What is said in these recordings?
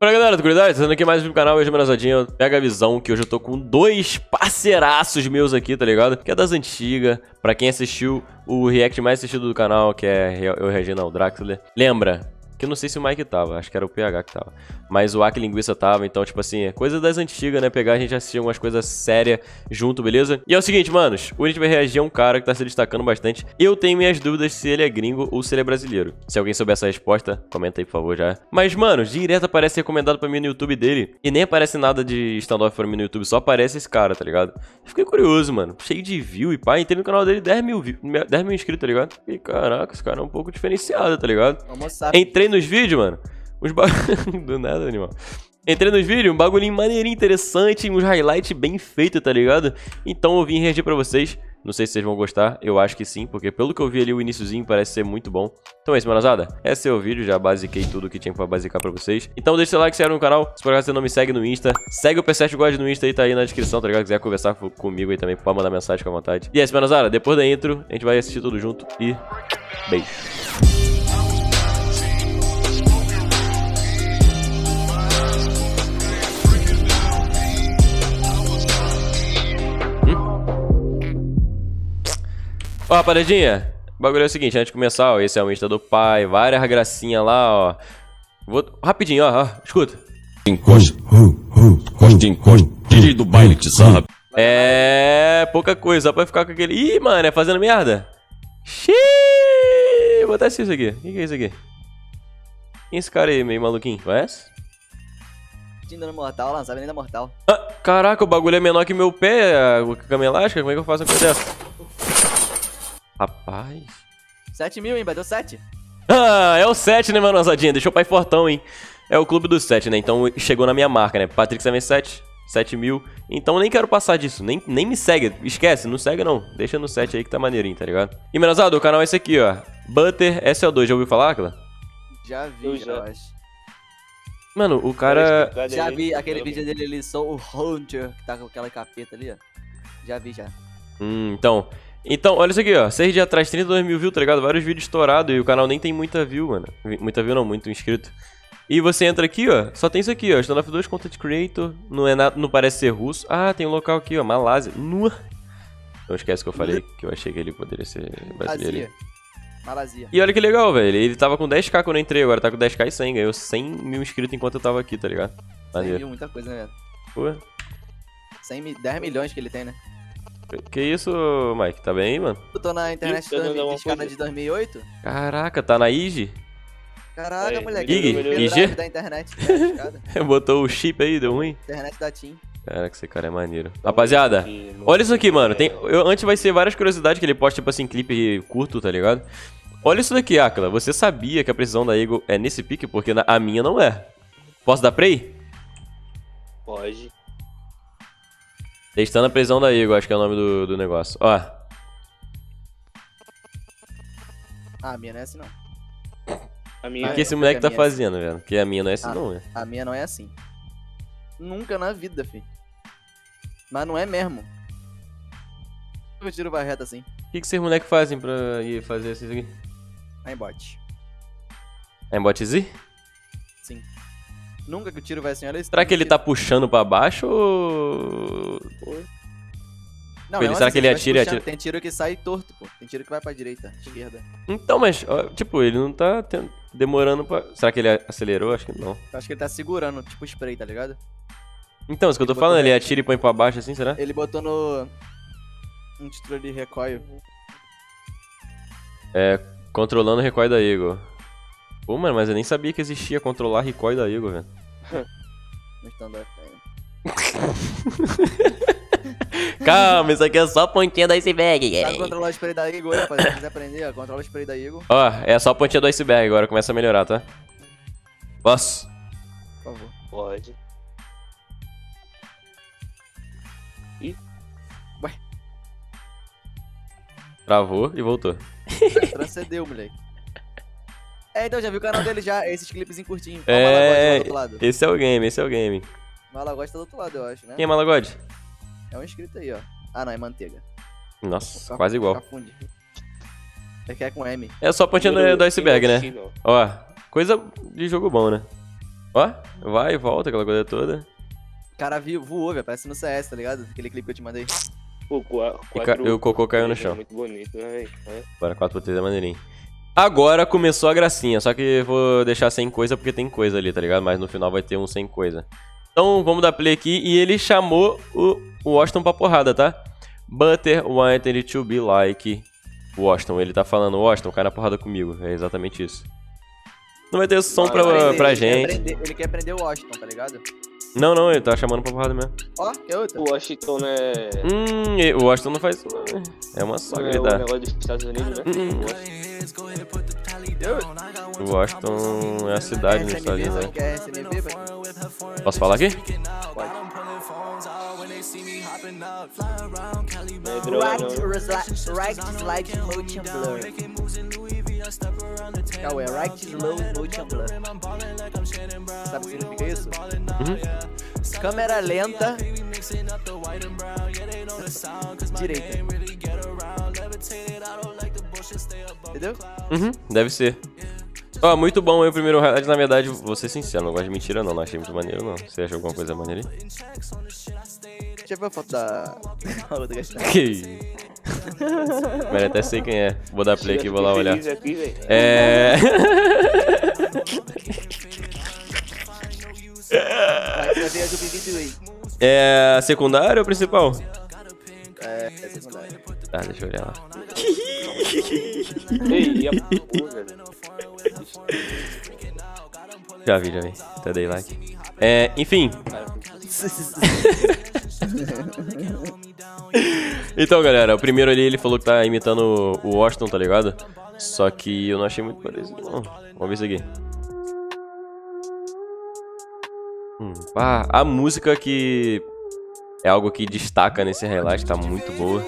Fala galera, tranquilidade? Sendo aqui mais um vídeo do canal, hoje Menazadinho, pega a visão que hoje eu tô com dois parceiraços meus aqui, tá ligado? Que é das antigas, pra quem assistiu o react mais assistido do canal, que é eu Regina, o Draxler. Lembra? Que eu não sei se o Mike tava, acho que era o PH que tava. Mas o Aki Linguiça tava, então tipo assim, é coisa das antigas, né? Pegar a gente assistir algumas coisas sérias junto, beleza? E é o seguinte, manos, o gente vai reagir a um cara que tá se destacando bastante. Eu tenho minhas dúvidas se ele é gringo ou se ele é brasileiro. Se alguém souber essa resposta, comenta aí, por favor, já. Mas, mano, direto aparece recomendado pra mim no YouTube dele. E nem aparece nada de stand-off pra mim no YouTube, só aparece esse cara, tá ligado? Fiquei curioso, mano. Cheio de view e pá. Entrei no canal dele 10 mil inscritos, tá ligado? E caraca, esse cara é um pouco diferenciado, tá ligado? Entrei nos vídeos, mano. Do nada, animal. Entrei nos vídeos, um bagulhinho maneirinho, interessante, uns highlights bem feitos, tá ligado? Então eu vim reagir pra vocês. Não sei se vocês vão gostar, eu acho que sim, porque pelo que eu vi ali o iniciozinho parece ser muito bom. Então é isso, manazada. Esse é o vídeo, já basiquei tudo que tinha pra basicar pra vocês. Então deixa seu like, se inscreve no canal. Se por acaso você não me segue no Insta, segue o P7 God no Insta aí, tá aí na descrição, tá ligado? Se quiser conversar comigo aí também, pode mandar mensagem com a vontade. E é isso, manazada. Depois da intro, a gente vai assistir tudo junto e beijo. Ó, rapaziadinha, o bagulho é o seguinte, antes de começar, ó, esse é o Insta do pai, várias gracinhas lá, ó. Rapidinho, ó, escuta. Encosta, DJ do baile, te sabe? É, pouca coisa, só pra ficar com aquele... Ih, mano, é fazendo merda? Xiii, vou botar isso aqui, o que é isso aqui? Quem é esse cara aí, meio maluquinho, conhece? Dando mortal, lançava nem da mortal. Ah, caraca, o bagulho é menor que meu pé, a cama elástica, como é que eu faço uma coisa dessa? Rapaz. 7 mil, hein? Bateu 7. Ah, é o 7, né, manozadinha? Deixou o pai fortão, hein? É o clube dos 7, né? Então chegou na minha marca, né? Patrick77, 7 mil. Então nem quero passar disso. Nem me segue. Esquece, não segue não. Deixa no 7 aí que tá maneirinho, tá ligado? E, menozado, o canal é esse aqui, ó. Butter SL2. Já ouviu falar, Aquila? Já vi, eu acho. Mano, o cara... Já vi aquele vídeo dele, ele sou o Hunter, que tá com aquela capeta ali, ó. Já vi, já. Então, olha isso aqui, ó. 6 dias atrás, 32 mil views, tá ligado? Vários vídeos estourados e o canal nem tem muita view, mano. Muita view não, muito inscrito. E você entra aqui, ó. Só tem isso aqui, ó. Standoff 2 Content Creator. Não é nada, não parece ser russo. Ah, tem um local aqui, ó. Malásia. Não esquece que eu falei que eu achei que ele poderia ser brasileiro. Malásia. E olha que legal, velho. Ele tava com 10k quando eu entrei, agora tá com 10k e 100. Ganhou 100 mil inscritos enquanto eu tava aqui, tá ligado? 100 mil, muita coisa, né, velho? Pô. 10 milhões que ele tem, né? Que isso, Mike? Tá bem aí, mano? Eu tô na internet de 2008. Caraca, tá na IG? Caraca, moleque. IG? Da internet. Botou o chip aí, deu ruim? Internet da TIM. Caraca, esse cara é maneiro. Rapaziada, olha isso aqui, mano. Antes vai ser várias curiosidades que ele posta, tipo assim, clipe curto, tá ligado? Olha isso daqui, Aquila. Você sabia que a precisão da Eagle é nesse pique? Porque a minha não é. Posso dar play? Pode. Testando a precisão da Eagle, acho que é o nome do negócio. Ó. A minha não é assim, não. O que esse moleque tá fazendo, velho? Porque a minha não é assim, não, velho. A minha não é assim. Nunca na vida, filho. Mas não é mesmo. Eu tiro vai reto assim. O que esses moleques fazem pra ir fazer isso aqui? Aimbot. Aimbot Z? Sim. Nunca que o tiro vai assim, olha isso. Será que ele tá puxando pra baixo ou... Não, será que ele atira e atira? Tem tiro que sai torto, pô. Tem tiro que vai pra direita, esquerda. Então, mas, ó, tipo, ele não tá demorando pra... Será que ele acelerou? Acho que não. Eu acho que ele tá segurando, tipo spray, tá ligado? Então, isso que eu tô falando, ele atira e põe pra baixo assim, será? Ele botou no... um título de recoil. É, controlando o recoil da Eagle. Pô, mano, mas eu nem sabia que existia controlar recoil da Eagle, velho. No standard tem. Calma, isso aqui é só a pontinha do iceberg. Sabe controlar o spray da Eagle, rapaziada? Se quiser aprender, ó, controla o spray da Eagle. Ó, é só a pontinha do iceberg, agora começa a melhorar, tá? Posso? Por favor. Pode. Ih. Ué. Travou e voltou. Transcendeu, moleque. Então já viu o canal dele já, esses clipes em curtinho. Ó, É, o Malagode do outro lado. esse é o game, esse é o game. O Malagode tá do outro lado, eu acho, né? Quem é Malagode? É um inscrito aí, ó. Ah, não, é manteiga. Nossa, quase igual. Cafunde. É que é com M. É só a pontinha do iceberg, né? Ó, coisa de jogo bom, né? Ó, vai e volta, aquela coisa toda. O cara voou, velho. Parece no CS, tá ligado? Aquele clipe que eu te mandei. Pô, E o cocô caiu no chão. Muito bonito, né, velho? Agora 4x3 é maneirinho. Agora começou a gracinha, só que vou deixar sem coisa porque tem coisa ali, tá ligado? Mas no final vai ter um sem coisa. Então vamos dar play aqui e ele chamou o Washington pra porrada, tá? Butter wanted to be like Washington. Ele tá falando, Washington, cai na porrada comigo. É exatamente isso. Não vai ter som pra gente. Ele quer prender o Washington, tá ligado? Não, ele tá chamando pra porrada mesmo. Ó, que outra. O Washington, né? O Washington não faz isso, não. É uma só que ele É o dá. negócio dos Estados Unidos, né? O Washington é a cidade nos Estados Unidos, né? Quer SMB, velho? Posso falar aqui? Não é droga, não. Right slide motion blur. Cauê, right slow motion blur. Sabe o que significa isso? Câmera lenta. Direita. Entendeu? Deve ser. Ó, muito bom aí o primeiro highlight. Na verdade, vou ser sincero, não gosto de mentira não achei muito maneiro não. Você achou alguma coisa maneira aí? Deixa eu ver a foto da aula do Gastão. Que Mas até sei quem é. Vou dar play aqui e vou lá olhar. Aqui, véio. Vai ver a do vídeo aí. É secundário ou principal? É secundário. Tá, deixa eu olhar lá. Ei, e a porra, velho? Já vi. Até dei like. Enfim. Então, galera, o primeiro ali ele falou que tá imitando o Washington, tá ligado? Só que eu não achei muito parecido, não. Vamos ver isso aqui. A música que é algo que destaca nesse highlight, tá muito boa.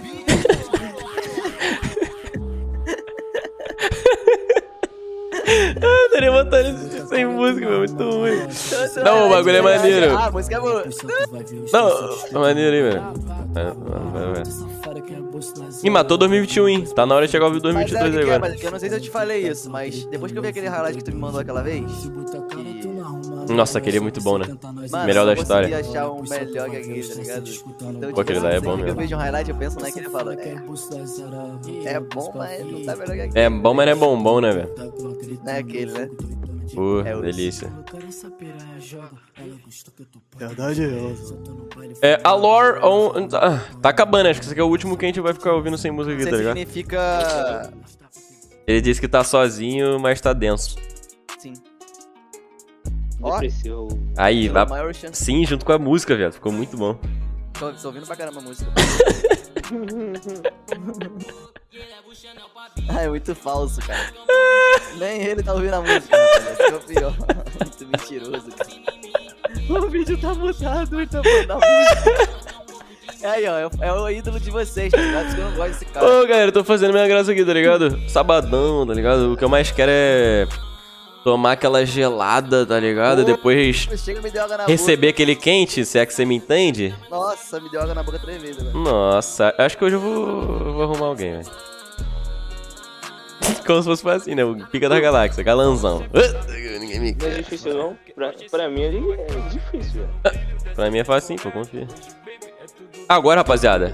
Daria vontade de assistir sem música, meu, muito ruim. Não, o bagulho é maneiro. Ah, a música é boa. Não, é maneiro aí, velho. E matou 2021, hein? Tá na hora de chegar ao 2022 agora. Mas eu não sei se eu te falei isso, mas depois que eu vi aquele highlight que tu me mandou aquela vez... Nossa, aquele é muito bom, né? Mano, Melhor da história. Eu achar um melhor que aquele, tá ligado? Então, Pô, aquele lá é bom sempre que eu mesmo. vejo um highlight, eu penso naquele e falo, é bom, mas não tá melhor que aquele. É bom, mas não é bombom, né, velho? Não é aquele, né? Pô, É o- delícia. Verdade A lore on... tá acabando, acho que esse aqui é o último que a gente vai ficar ouvindo sem música aqui, Isso tá aí ligado? significa... Ele disse que tá sozinho, mas tá denso. Sim. Ó, Depressivo. Aí, a vai... maior chance. Sim, junto com a música, velho. Ficou muito bom. Tô ouvindo pra caramba a música. Ah, é muito falso, cara. Nem ele tá ouvindo a música, rapaz. Esse é o pior. Muito mentiroso, cara. O vídeo tá mutado, ele tá falando da música. Aí, ó, é o ídolo de vocês, tá ligado? Por isso que eu não gosto desse cara. Ô, galera, eu tô fazendo minha graça aqui, tá ligado? Sabadão, tá ligado? O que eu mais quero é tomar aquela gelada, tá ligado? Depois Chega e me deu água na receber aquele quente, se é que você me entende. boca. Nossa, me deu água na boca 3 vezes agora. Nossa, acho que hoje eu vou arrumar alguém, velho. Como se fosse assim, né? O Pica da Galáxia, galanzão. Ninguém me Não é quer. difícil, não. Pra mim é difícil, velho. Pra mim é fácil, pô, confia. Agora, rapaziada,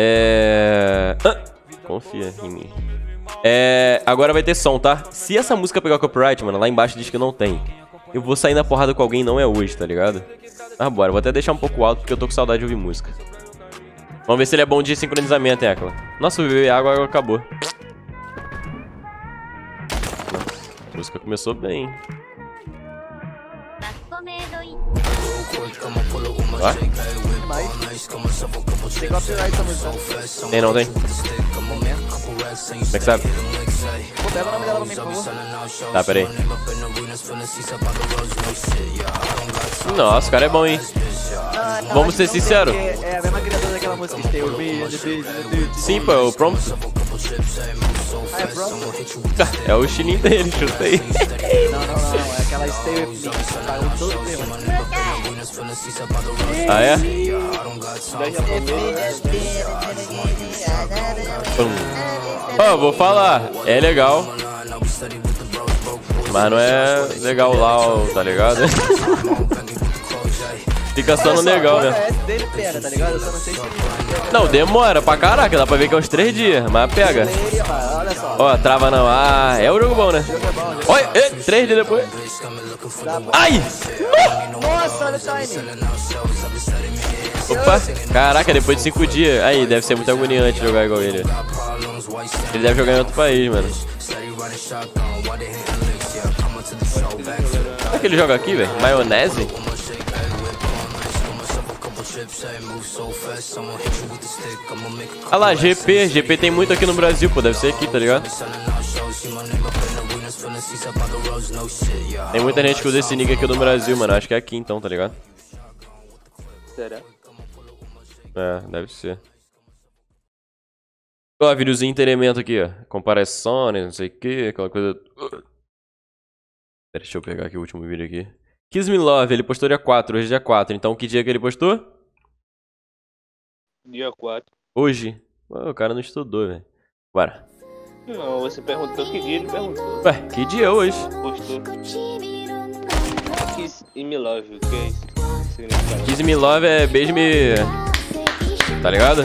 confia em mim. Agora vai ter som, tá? Se essa música pegar copyright, mano, lá embaixo diz que não tem. Eu vou sair na porrada com alguém, não é hoje, tá ligado? Mas bora, vou até deixar um pouco alto porque eu tô com saudade de ouvir música. Vamos ver se ele é bom de sincronizamento, hein, Ekla. Nossa, eu bebi água, acabou. Nossa, a música começou bem. Vai? Mas tem copyright essa música. Tem, não tem? Como é que sabe? Pô, pega o nome dela pra mim, por favor. Tá, peraí. Nossa, o cara é bom, hein? Vamos ser sinceros. É a mesma criadora daquela música Stay With Me, and the Beat. Sim, pô, é o Prompt. Ah, é pronto? É o estilinho dele, chutei. Não, é aquela Stay With Me. Pagou todo o tema. Ah, é? Ó, vou falar. É legal. mas não é legal lá, tá ligado? Fica só no legal, né? Dele pega, tá ligado? Eu só não sei se ele... Não, demora pra caraca, dá pra ver que é uns 3 dias, mas pega. Olha só. Ó, trava não. Ah, é um jogo bom, né? Olha, 3 dias depois. Ai! Nossa, olha o timing. Opa, caraca, depois de 5 dias. Aí, deve ser muito agoniante jogar igual ele. Ele deve jogar em outro país, mano. Será que ele joga aqui, velho? Maionese? Ah lá, GP. GP tem muito aqui no Brasil, pô. Deve ser aqui, tá ligado? Tem muita gente que usa esse nick aqui no Brasil, mano. Acho que é aqui então, tá ligado? Será? É, deve ser. Ó, videozinho inteiramente aqui, ó. Comparações, não sei o que, aquela coisa. Deixa eu pegar aqui o último vídeo aqui. Kiss Me Love, ele postou dia 4, hoje é dia 4. Então que dia que ele postou? Dia 4. Hoje. Pô, o cara não estudou, velho. Bora. Não, você perguntou que dia ele perguntou. Ué, que dia é hoje? Postou. Kiss Me Love, o que é isso? Significa? Kiss Me Love é beijo me... Tá ligado?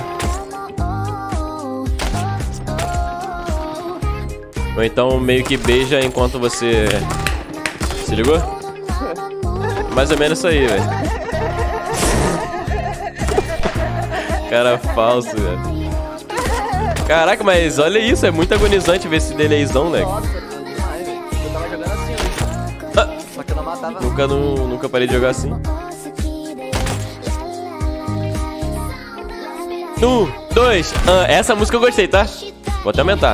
Ou então meio que beija enquanto você... Se ligou? Mais ou menos isso aí, velho. Cara falso, velho. Caraca, mas olha isso, é muito agonizante ver esse deleizão, moleque. Nossa, demais, velho. Eu tava jogando assim hoje. Só que eu não matava. Nunca parei de jogar assim. 1, 2, essa música eu gostei, tá? Vou até aumentar.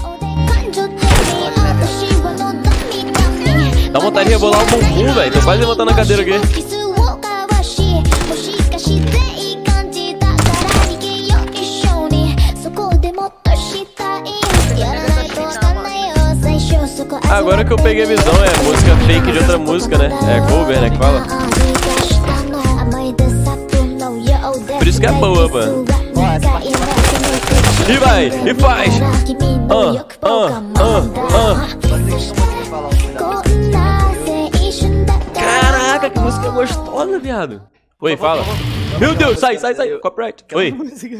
Dá vontade de rebolar o bumbum, velho. Tô quase levantando a cadeira aqui. Agora que eu peguei a visão, é música fake de outra música, né? É cover, né? Que fala. Por isso que é boa, mano. E vai, e faz. Caraca, que música gostosa, viado. Oi, fala. Meu Deus, sai. Copyright. Oi.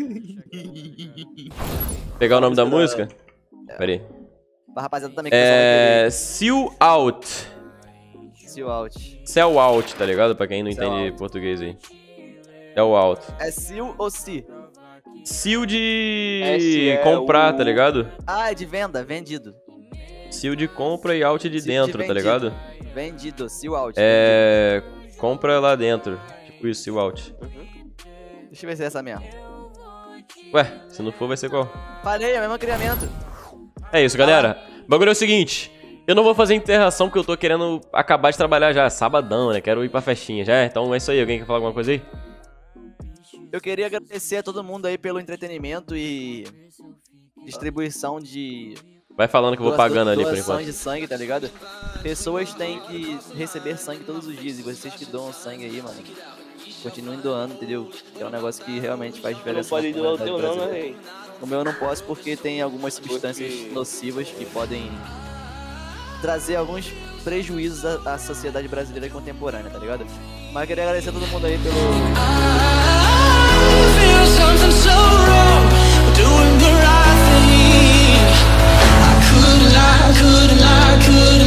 Pegar o nome da música? Pera aí. Pra rapaziada também que é Sell Out. Out. Sell Out, tá ligado? Pra quem não entende português aí. Sell Out. É Seal ou Si? Seal de comprar, tá ligado? Ah, é de venda, vendido. Seal de compra e out de Seal dentro, de tá ligado? Vendido, Seal Out. É... Compra lá dentro. Tipo isso, Seal Out. Deixa eu ver se é essa mesmo. Ué, se não for vai ser qual? Falei, é o mesmo criamento. É isso, galera. O bagulho é o seguinte. Eu não vou fazer interação porque eu tô querendo acabar de trabalhar já. Sabadão, né? Quero ir pra festinha já. Então é isso aí. Alguém quer falar alguma coisa aí? Eu queria agradecer a todo mundo aí pelo entretenimento e distribuição de... Vai falando que eu vou pagando ali por doação enquanto. de sangue, tá ligado? Pessoas têm que receber sangue todos os dias. E vocês que doam sangue aí, mano, continuem doando, entendeu? É um negócio que realmente faz Não diferença. pode doar o teu não, né, brasileira. rei? O meu eu não posso porque tem algumas substâncias nocivas que podem trazer alguns prejuízos à sociedade brasileira contemporânea, tá ligado? Mas eu queria agradecer a todo mundo aí pelo... feel something so wrong, doing the right thing. I couldn't lie,